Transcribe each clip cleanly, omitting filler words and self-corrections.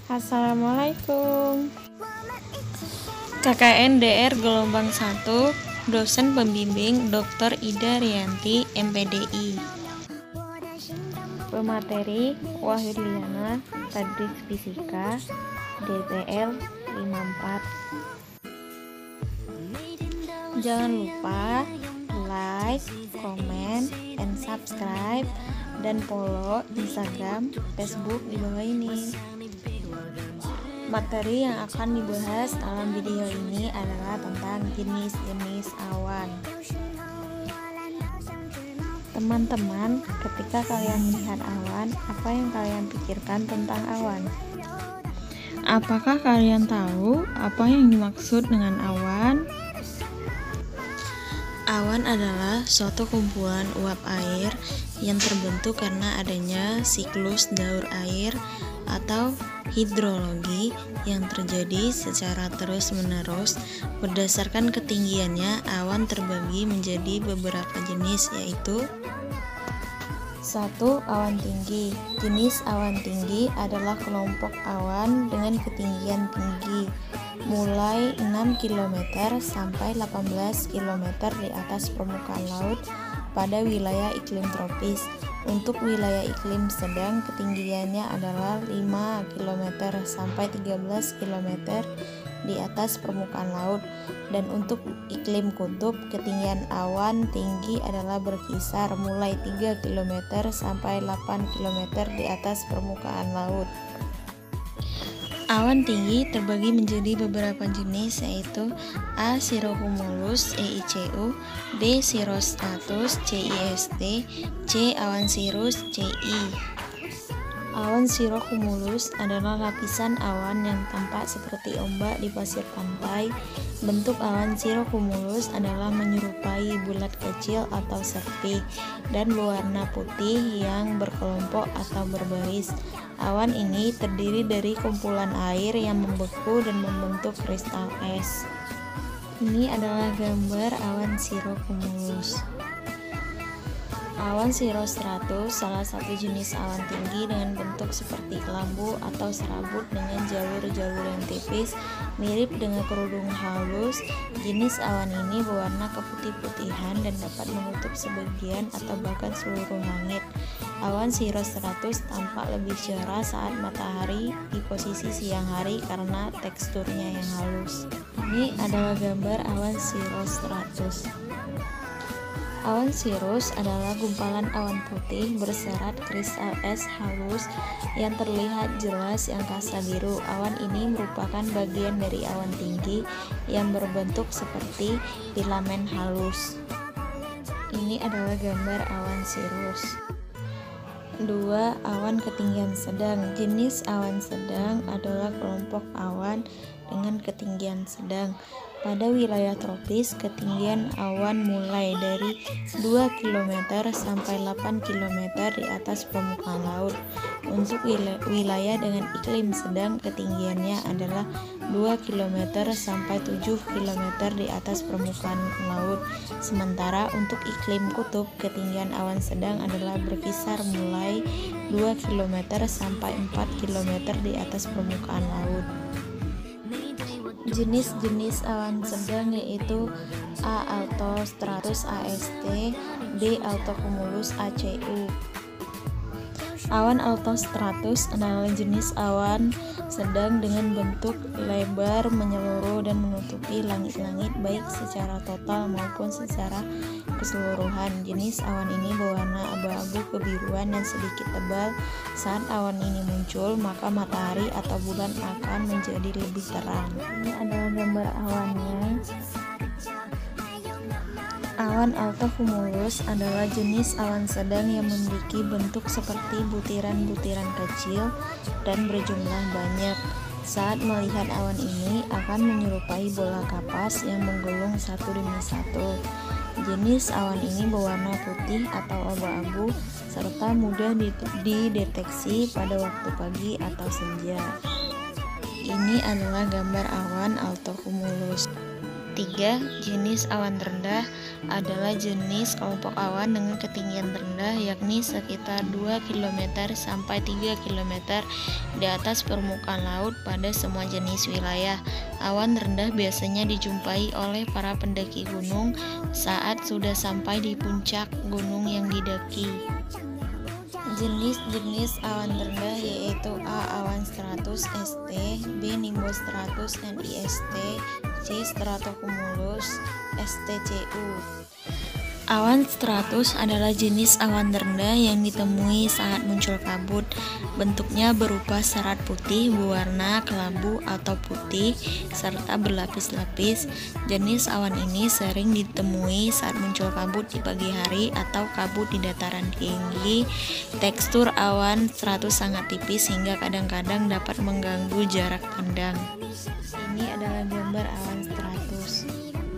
Assalamualaikum. KKN DR Gelombang 1, dosen pembimbing Dr. Ida Rianti, MPDI. Pemateri Wahyudliana, Tadris Fisika, DTL 54. Jangan lupa like, comment, and subscribe, dan follow Instagram, Facebook di bawah ini. Materi yang akan dibahas dalam video ini adalah tentang jenis-jenis awan. Teman-teman, ketika kalian melihat awan, apa yang kalian pikirkan tentang awan? Apakah kalian tahu apa yang dimaksud dengan awan? Awan adalah suatu kumpulan uap air yang terbentuk karena adanya siklus daur air atau hidrologi yang terjadi secara terus-menerus. Berdasarkan ketinggiannya, awan terbagi menjadi beberapa jenis, yaitu 1. Awan tinggi. Jenis awan tinggi adalah kelompok awan dengan ketinggian tinggi mulai 6 km sampai 18 km di atas permukaan laut pada wilayah iklim tropis. Untuk wilayah iklim sedang, ketinggiannya adalah 5 km sampai 13 km di atas permukaan laut. Dan untuk iklim kutub, ketinggian awan tinggi adalah berkisar mulai 3 km sampai 8 km di atas permukaan laut. Awan tinggi terbagi menjadi beberapa jenis, yaitu A. Cirrocumulus (EICU), B. Cirrostratus (CIST), C. Awan cirrus (CI). Awan cirrocumulus adalah lapisan awan yang tampak seperti ombak di pasir pantai. Bentuk awan cirrocumulus adalah menyerupai bulat kecil atau serpi dan berwarna putih yang berkelompok atau berbaris. Awan ini terdiri dari kumpulan air yang membeku dan membentuk kristal es. Ini adalah gambar awan cirrocumulus. Awan cirrostratus salah satu jenis awan tinggi dengan bentuk seperti kelambu atau serabut dengan jalur-jalur yang tipis, mirip dengan kerudung halus. Jenis awan ini berwarna keputih-putihan dan dapat menutup sebagian atau bahkan seluruh langit. Awan cirrostratus tampak lebih cerah saat matahari di posisi siang hari karena teksturnya yang halus. Ini adalah gambar awan cirrostratus. Awan cirrus adalah gumpalan awan putih berserat kristal es halus yang terlihat jelas yang kasa biru. Awan ini merupakan bagian dari awan tinggi yang berbentuk seperti filamen halus. Ini adalah gambar awan cirrus. 2. Awan ketinggian sedang. Jenis awan sedang adalah kelompok awan dengan ketinggian sedang. Pada wilayah tropis, ketinggian awan mulai dari 2 km sampai 8 km di atas permukaan laut. Untuk wilayah dengan iklim sedang, ketinggiannya adalah 2 km sampai 7 km di atas permukaan laut. Sementara untuk iklim kutub, ketinggian awan sedang adalah berkisar mulai 2 km sampai 4 km di atas permukaan laut. Jenis-jenis awan sedang yaitu A. Altostratus (AST), B. Altocumulus (ACU). Awan altostratus adalah jenis awan sedang dengan bentuk lebar menyeluruh dan menutupi langit-langit baik secara total maupun secara keseluruhan. Jenis awan ini berwarna abu-abu kebiruan dan sedikit tebal. Saat awan ini muncul, maka matahari atau bulan akan menjadi lebih terang. Ini adalah gambar awannya. Awan altocumulus adalah jenis awan sedang yang memiliki bentuk seperti butiran-butiran kecil dan berjumlah banyak. Saat melihat awan ini akan menyerupai bola kapas yang menggulung satu demi satu. Jenis awan ini berwarna putih atau abu-abu serta mudah dideteksi pada waktu pagi atau senja. Ini adalah gambar awan altocumulus. ketiga, jenis awan rendah adalah jenis kelompok awan dengan ketinggian rendah, yakni sekitar 2 km sampai 3 km di atas permukaan laut pada semua jenis wilayah. Awan rendah biasanya dijumpai oleh para pendaki gunung saat sudah sampai di puncak gunung yang didaki. Jenis-jenis awan rendah yaitu A. Awan stratus ST, B. Nimbus stratus NIST, C. Stratocumulus STCU. Awan stratus adalah jenis awan rendah yang ditemui saat muncul kabut. Bentuknya berupa serat putih berwarna kelambu atau putih serta berlapis-lapis. Jenis awan ini sering ditemui saat muncul kabut di pagi hari atau kabut di dataran tinggi. Tekstur awan stratus sangat tipis hingga kadang-kadang dapat mengganggu jarak pandang. Ini adalah gambar awan stratus.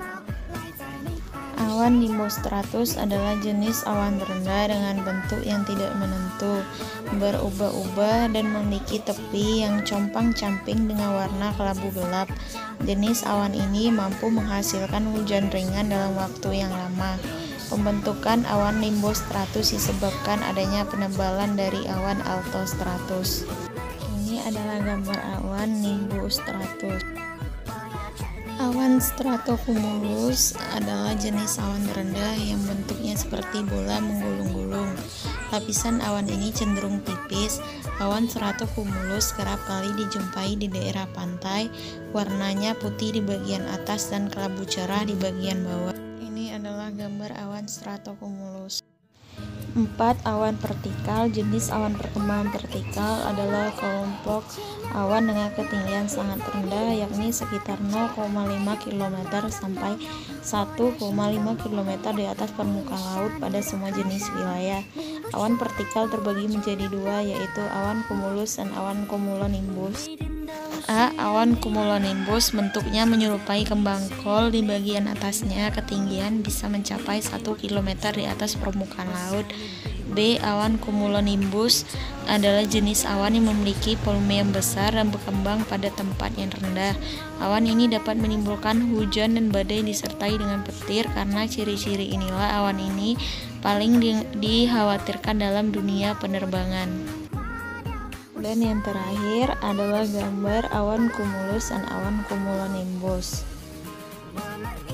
Awan nimbus stratus adalah jenis awan rendah dengan bentuk yang tidak menentu, berubah-ubah dan memiliki tepi yang compang-camping dengan warna kelabu gelap. Jenis awan ini mampu menghasilkan hujan ringan dalam waktu yang lama. Pembentukan awan nimbus stratus disebabkan adanya penebalan dari awan altostratus. Ini adalah gambar awan nimbus stratus. Awan stratocumulus adalah jenis awan rendah yang bentuknya seperti bola menggulung-gulung. Lapisan awan ini cenderung tipis. Awan stratocumulus kerap kali dijumpai di daerah pantai. Warnanya putih di bagian atas dan kelabu cerah di bagian bawah. Ini adalah gambar awan stratocumulus. 4. Awan vertikal. Jenis awan perkembangan vertikal adalah kelompok awan dengan ketinggian sangat rendah, yakni sekitar 0,5 km sampai 1,5 km di atas permukaan laut pada semua jenis wilayah. Awan vertikal terbagi menjadi dua, yaitu awan cumulus dan awan cumulonimbus. A. Awan cumulonimbus bentuknya menyerupai kembang kol. Di bagian atasnya ketinggian bisa mencapai 1 km di atas permukaan laut. B. Awan cumulonimbus adalah jenis awan yang memiliki volume yang besar dan berkembang pada tempat yang rendah. Awan ini dapat menimbulkan hujan dan badai disertai dengan petir. Karena ciri-ciri inilah awan ini paling dikhawatirkan dalam dunia penerbangan. Dan yang terakhir adalah gambar awan cumulus dan awan cumulonimbus.